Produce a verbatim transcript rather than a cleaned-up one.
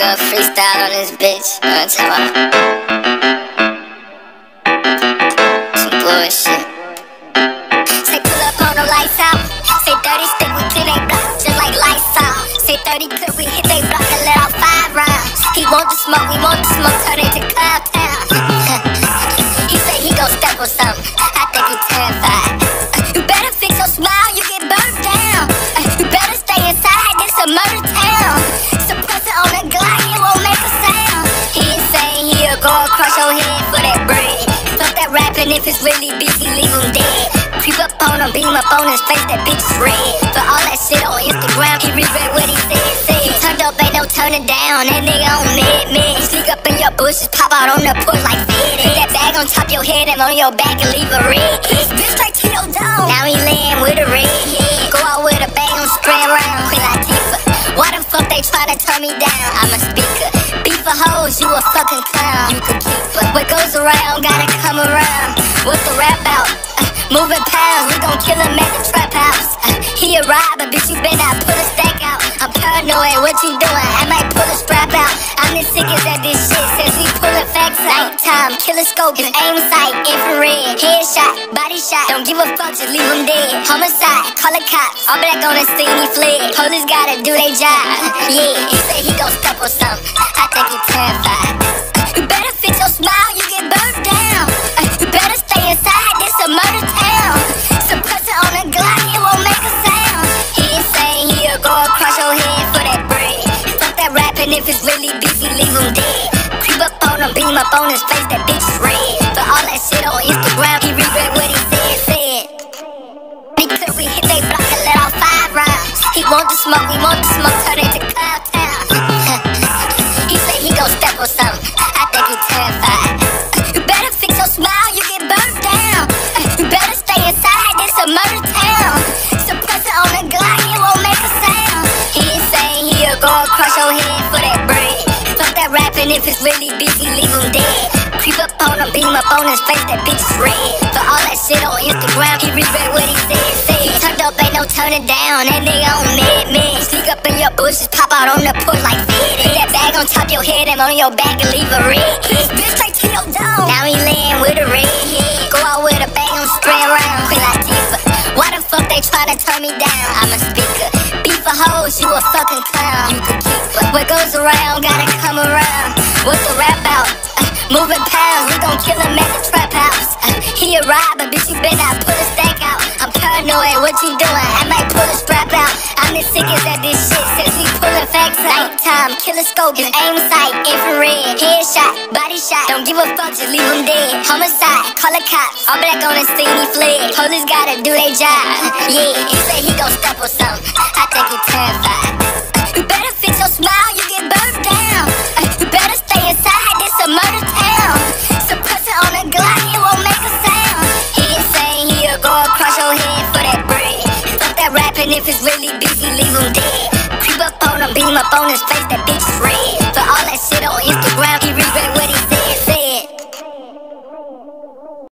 nigga freestyle on this bitch. You know what I'm talking about? Some bullshit. Say pull up on the lights out. Say thirty stick, we clear they block just like lights out. Say thirty clip, we hit they block and let out five rounds. He want the smoke, we want the smoke, turn it to Cloud Town. He say he gon' step on something. I think he terrified. You better fix your smile, you get burnt down. You better stay inside, this a murder town. Suppress it on the Glock, it won't make a sound. He ain't saying he'll go across your head for that bread. Fuck that rapping, if it's really beef, he leave him dead. Creep up on him, beam up on his face, that bitch is red. For all that shit on Instagram, he regret what he said, said. He turned up, ain't no turning down, that nigga on mid, mid. Sneak up in your bushes, pop out on the porch like fed. Put that bag on top your head and on your back and leave a red. Bitch straight to your dome. Now he laying with a red head. Go out with a bag on spray around, Queen Latifah. Why the fuck they tryna turn me down? I'm a speaker. Beef for hoes, you a fucking clown. You could keep her. What goes around, gotta come around. What's the rap out? Uh, moving pounds, we gon' kill him at the trap house. Uh, he a robber, bitch, you better not put a stack out. I'm paranoid, what you doing? I might pull a strap out. I'm the sickest at this shit since we pullin' facts out. Nighttime, killer scope, his aim sight, infrared, headshot, body shot. Don't give a fuck, just leave him dead. Homicide, call the cops, all black on the scene, he fled. Police gotta do their job, yeah. He say he gon' step on something, I think he terrified. You better fix your smile, you get burnt down. You better stay inside, this a murder town. Suppress it on the Glock, it won't make a sound. He ain't saying he'll go across your head for that bread. Fuck that rapping, if it's really beef, he leave him dead. Creep up on him, beam up on his face, that bitch is red. For all that shit on Instagram, he regret what he said, said. He clip, we hit they block and let out five rounds. He want the smoke, we want the smoke, turn it to Cloud Town. He say he gon' step on something, I think he terrified. You better fix your smile, you get burnt down. You better stay inside, this a murder town. Suppress it on the Glock, it won't make a sound. He ain't saying he'll go across your head for that bread. Fuck that rapping, if it's really beef, he leave him dead. Creep up on him, beam up on his face, that bitch is red. For all that shit on Instagram, he regret what he said, said. He turned up, ain't no turning down, that nigga on mid, mid. Sneak up in your bushes, pop out on the porch like fed. Put that bag on top your head and on your back and leave a red. Bitch straight to your dome. Now he laying with a red head. Go out with a bag on spray around, Queen Latifah. Why the fuck they tryna turn me down? I'm a speaker. Beef for hoes, you a fucking clown. You could keep her. What goes around, gotta come around. What's the rap out? Uh, moving pounds, we gon' kill him at the trap house. Uh, he a robber, bitch, you better not put a stack out. I'm paranoid, what you doing? I might pull a strap out. I'm the sickest at this shit since we pullin' facts out. Nighttime, killer scope, his aim sight, infrared, headshot, body shot. Don't give a fuck, just leave him dead. Homicide, call the cops, all black on the scene, he fled. Police gotta do their job, yeah. He say he gon' step on something, I think he terrified. You better fix your smile, you get burnt down. You better stay inside, this a murder town. Suppress it on the Glock, it won't make a sound. He ain't saying he'll go across your head for that bread. Fuck that rapping, if it's really beef, he leave him dead. Creep up on him, beam up on his face, that bitch is red.